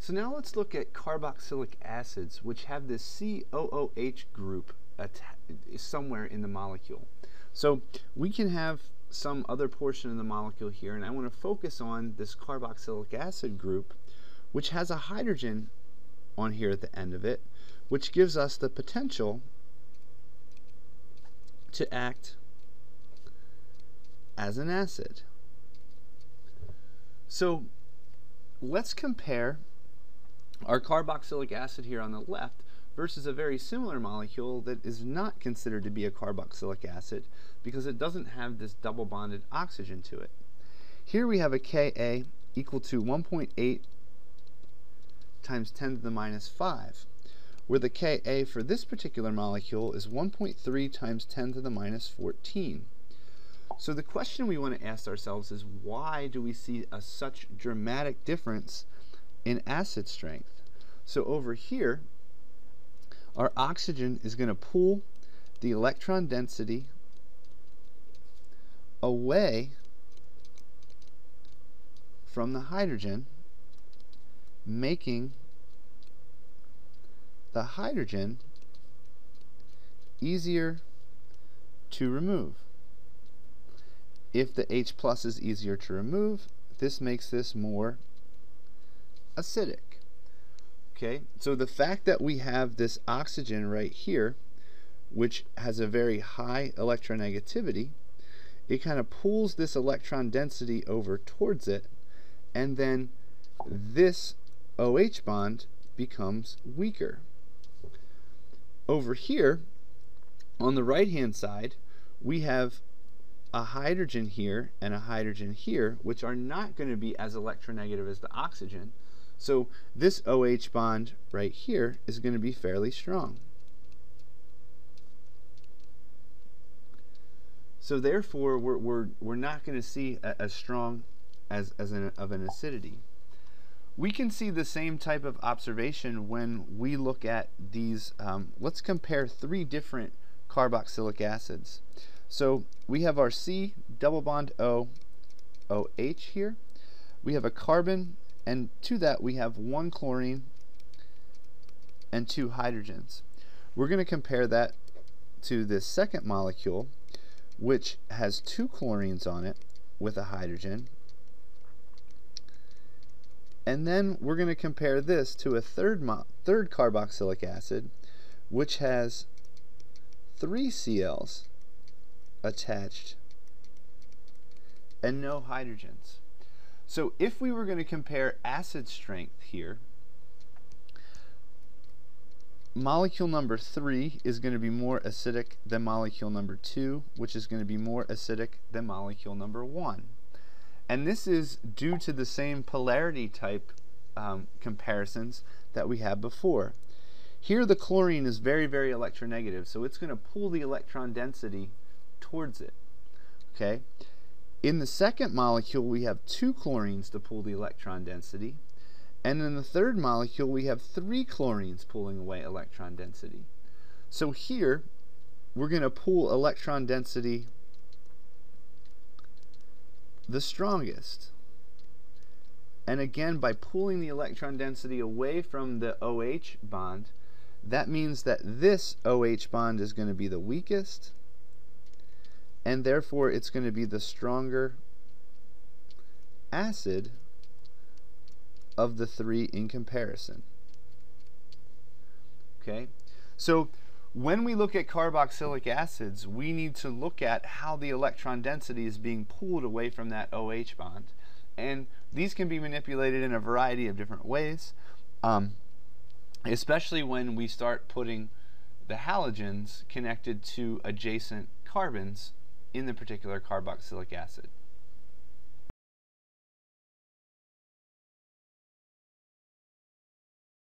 So now let's look at carboxylic acids, which have this COOH group somewhere in the molecule. So we can have some other portion of the molecule here, and I want to focus on this carboxylic acid group, which has a hydrogen on here at the end of it, which gives us the potential to act as an acid. So let's compare our carboxylic acid here on the left versus a very similar molecule that is not considered to be a carboxylic acid because it doesn't have this double bonded oxygen to it. Here we have a Ka equal to 1.8 times 10 to the minus 5, where the Ka for this particular molecule is 1.3 times 10 to the minus 14. So the question we want to ask ourselves is, why do we see such dramatic difference in acid strength? So over here, our oxygen is going to pull the electron density away from the hydrogen, making the hydrogen easier to remove. If the H plus is easier to remove, this makes this more acidic. Okay, so the fact that we have this oxygen right here, which has a very high electronegativity, it kind of pulls this electron density over towards it, and then this OH bond becomes weaker. Over here, on the right-hand side, we have a hydrogen here and a hydrogen here, which are not going to be as electronegative as the oxygen. So this OH bond right here is going to be fairly strong. So therefore, we're not going to see as strong of an acidity. We can see the same type of observation when we look at these. Let's compare 3 different carboxylic acids. So we have our C double bond O, OH here. We have a carbon, and to that we have 1 chlorine and 2 hydrogens. We're going to compare that to this second molecule, which has 2 chlorines on it with a hydrogen. And then we're going to compare this to a third carboxylic acid, which has 3 Cl's attached and no hydrogens. So if we were going to compare acid strength here, molecule number 3 is going to be more acidic than molecule number 2, which is going to be more acidic than molecule number 1. And this is due to the same polarity type comparisons that we had before. Here the chlorine is very, very electronegative, so it's going to pull the electron density towards it. Okay. In the second molecule, we have 2 chlorines to pull the electron density, and in the third molecule, we have 3 chlorines pulling away electron density. So here, we're going to pull electron density the strongest. And again, by pulling the electron density away from the OH bond, that means that this OH bond is going to be the weakest, and therefore it's going to be the stronger acid of the 3 in comparison. Okay, so when we look at carboxylic acids, we need to look at how the electron density is being pulled away from that OH bond. And these can be manipulated in a variety of different ways, especially when we start putting the halogens connected to adjacent carbons in the particular carboxylic acid.